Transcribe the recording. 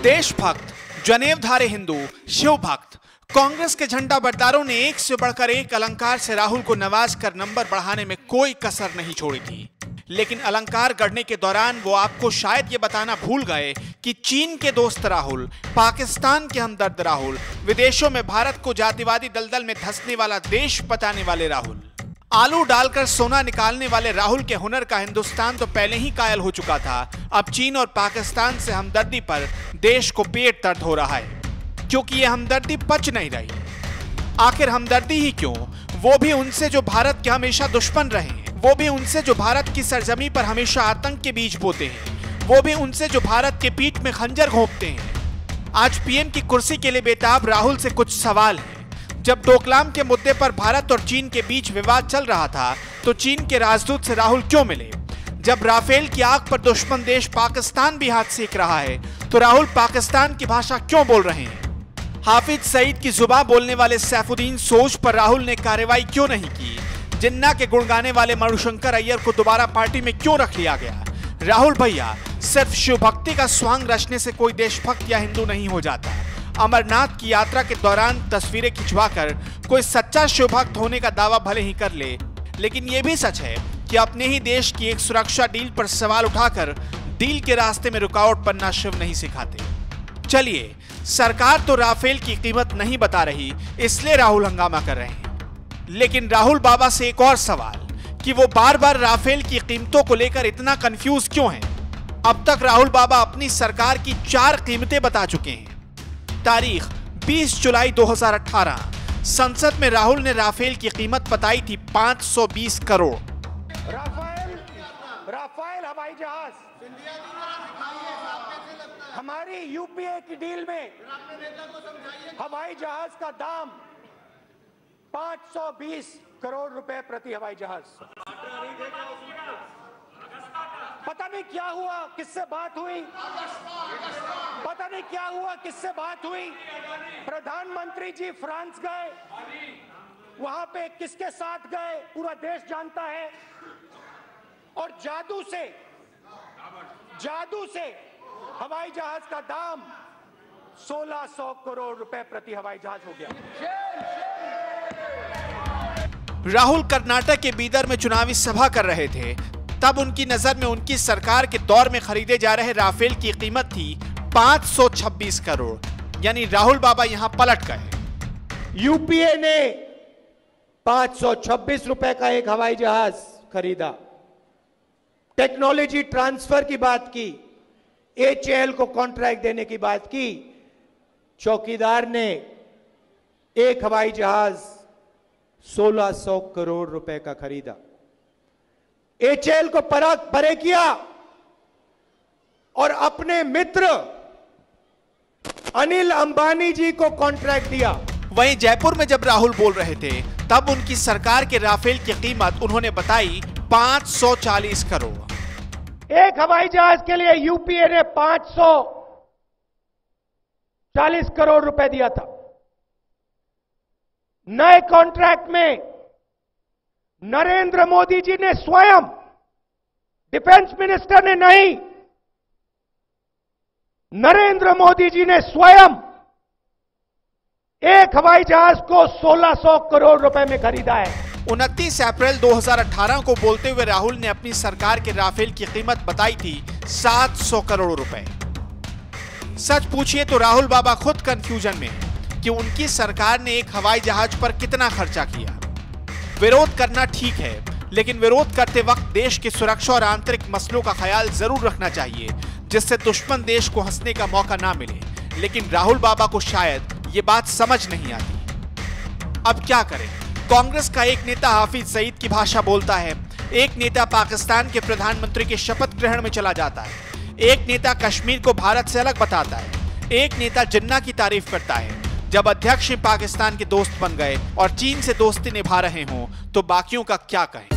देशभक्त, जनेवधारी हिंदू, शिव भक्त, कांग्रेस के झंडा बरदारों ने एक से बढ़कर एक अलंकार से राहुल को नवाज कर नंबर बढ़ाने में कोई कसर नहीं छोड़ी थी। लेकिन अलंकार गढ़ने के दौरान वो आपको शायद ये बताना भूल गए कि चीन के दोस्त राहुल, पाकिस्तान के हमदर्द राहुल, विदेशों में भारत को जातिवादी दलदल में धंसने वाला देश बताने वाले राहुल, आलू डालकर सोना निकालने वाले राहुल के हुनर का हिंदुस्तान तो पहले ही कायल हो चुका था। अब चीन और पाकिस्तान से हमदर्दी पर देश को पेट दर्द हो रहा है, क्योंकि ये हमदर्दी पच नहीं रही। आखिर हमदर्दी ही क्यों? वो भी उनसे जो भारत के हमेशा दुश्मन रहे हैं, वो भी उनसे जो भारत की सरजमी पर हमेशा आतंक के बीज बोते हैं, वो भी उनसे जो भारत के पीठ में खंजर घोंपते हैं। आज पीएम की कुर्सी के लिए बेताब राहुल से कुछ सवाल हैं। जब डोकलाम के मुद्दे पर भारत और चीन के बीच विवाद चल रहा था, तो चीन के राजदूत से राहुल क्यों मिले? जब राफेल की आग पर दुश्मन देश पाकिस्तान भी हाथ सेक रहा है, तो राहुल पाकिस्तान की भाषा क्यों बोल रहे हैं? हाफिज सईद की जुबान बोलने वाले सैफुद्दीन सोज पर राहुल ने कार्रवाई क्यों नहीं की? जिन्ना के गुण गाने वाले मणिशंकर अय्यर को दोबारा पार्टी में क्यों रख लिया गया? राहुल भैया, सिर्फ शिव भक्ति का स्वांग रचने से कोई देशभक्त या हिंदू नहीं हो जाता। अमरनाथ की यात्रा के दौरान तस्वीरें खिंचवाकर कोई सच्चा शिव भक्त होने का दावा भले ही कर ले, लेकिन यह भी सच है कि अपने ही देश की एक सुरक्षा डील पर सवाल उठाकर डील के रास्ते में रुकावट बनना शिव नहीं सिखाते। चलिए, सरकार तो राफेल की कीमत नहीं बता रही, इसलिए राहुल हंगामा कर रहे हैं। लेकिन राहुल बाबा से एक और सवाल कि वो बार बार राफेल की कीमतों को लेकर इतना कंफ्यूज क्यों हैं? अब तक राहुल बाबा अपनी सरकार की 4 कीमतें बता चुके हैं। तारीख 20 जुलाई 2018, संसद में राहुल ने राफेल की कीमत बताई थी 520 करोड़। राफेल हवाई जहाज हमारी यूपीए की डील में हवाई जहाज का दाम 520 करोड़ रुपए प्रति हवाई जहाज। पता नहीं क्या हुआ, किससे बात हुई, पता नहीं क्या हुआ, किससे बात हुई। प्रधानमंत्री जी फ्रांस गए, वहां पे किसके साथ गए पूरा देश जानता है। और जादू से हवाई जहाज का दाम 1600 करोड़ रुपए प्रति हवाई जहाज हो गया। राहुल कर्नाटक के बीदर में चुनावी सभा कर रहे थे, तब उनकी नजर में उनकी सरकार के दौर में खरीदे जा रहे राफेल की कीमत थी 526 करोड़। यानी राहुल बाबा यहां पलट गए। यूपीए ने 526 रुपए का एक हवाई जहाज खरीदा, टेक्नोलॉजी ट्रांसफर की बात की, एचएएल को कॉन्ट्रैक्ट देने की बात की। चौकीदार ने एक हवाई जहाज 1600 करोड़ रुपए का खरीदा। एचएएल को परे किया और अपने मित्र अनिल अंबानी जी को कॉन्ट्रैक्ट दिया। वहीं जयपुर में जब राहुल बोल रहे थे, तब उनकी सरकार के राफेल की कीमत उन्होंने बताई 540 करोड़। एक हवाई जहाज के लिए यूपीए ने 540 करोड़ रुपए दिया था। नए कॉन्ट्रैक्ट में नरेंद्र मोदी जी ने स्वयं, डिफेंस मिनिस्टर ने नहीं, नरेंद्र मोदी जी ने स्वयं एक हवाई जहाज को 1600 करोड़ रुपए में खरीदा है। 29 अप्रैल 2018 को बोलते हुए राहुल ने अपनी सरकार के राफेल की कीमत बताई थी 700 करोड़ रुपए। सच पूछिए तो राहुल बाबा खुद कंफ्यूजन में हैं कि उनकी सरकार ने एक हवाई जहाज पर कितना खर्चा किया। विरोध करना ठीक है, लेकिन विरोध करते वक्त देश की सुरक्षा और आंतरिक मसलों का ख्याल जरूर रखना चाहिए, जिससे दुश्मन देश को हंसने का मौका ना मिले। लेकिन राहुल बाबा को शायद ये बात समझ नहीं आती। अब क्या करें? कांग्रेस का एक नेता हाफिज सईद की भाषा बोलता है, एक नेता पाकिस्तान के प्रधानमंत्री के शपथ ग्रहण में चला जाता है, एक नेता कश्मीर को भारत से अलग बताता है, एक नेता जिन्ना की तारीफ करता है। जब अध्यक्ष पाकिस्तान के दोस्त बन गए और चीन से दोस्ती निभा रहे हों, तो बाकियों का क्या कहें?